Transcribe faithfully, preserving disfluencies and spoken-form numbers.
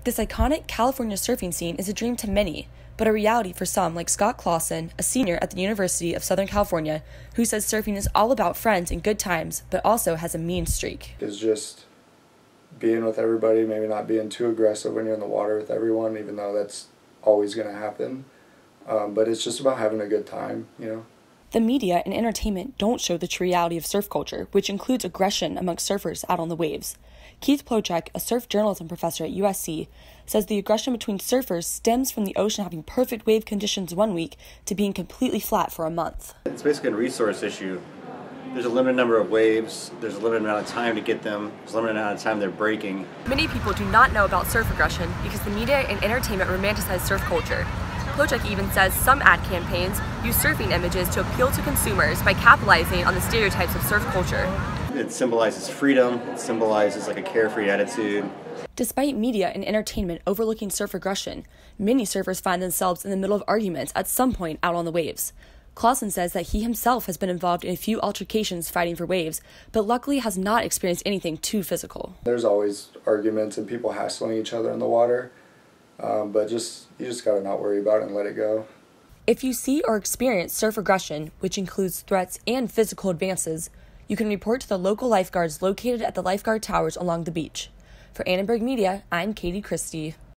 This iconic California surfing scene is a dream to many, but a reality for some like Scott Clausen, a senior at the University of Southern California, who says surfing is all about friends and good times, but also has a mean streak. It's just being with everybody, maybe not being too aggressive when you're in the water with everyone, even though that's always going to happen. Um, but it's just about having a good time, you know. The media and entertainment don't show the true reality of surf culture, which includes aggression amongst surfers out on the waves. Keith Plochek, a surf journalism professor at U S C, says the aggression between surfers stems from the ocean having perfect wave conditions one week to being completely flat for a month. It's basically a resource issue. There's a limited number of waves, there's a limited amount of time to get them, there's a limited amount of time they're breaking. Many people do not know about surf aggression because the media and entertainment romanticize surf culture. Plochek even says some ad campaigns use surfing images to appeal to consumers by capitalizing on the stereotypes of surf culture. It symbolizes freedom, it symbolizes like a carefree attitude. Despite media and entertainment overlooking surf aggression, many surfers find themselves in the middle of arguments at some point out on the waves. Clausen says that he himself has been involved in a few altercations fighting for waves, but luckily has not experienced anything too physical. There's always arguments and people hassling each other in the water, um, but just you just gotta not worry about it and let it go. If you see or experience surf aggression, which includes threats and physical advances, you can report to the local lifeguards located at the lifeguard towers along the beach. For Annenberg Media, I'm Katie Christie.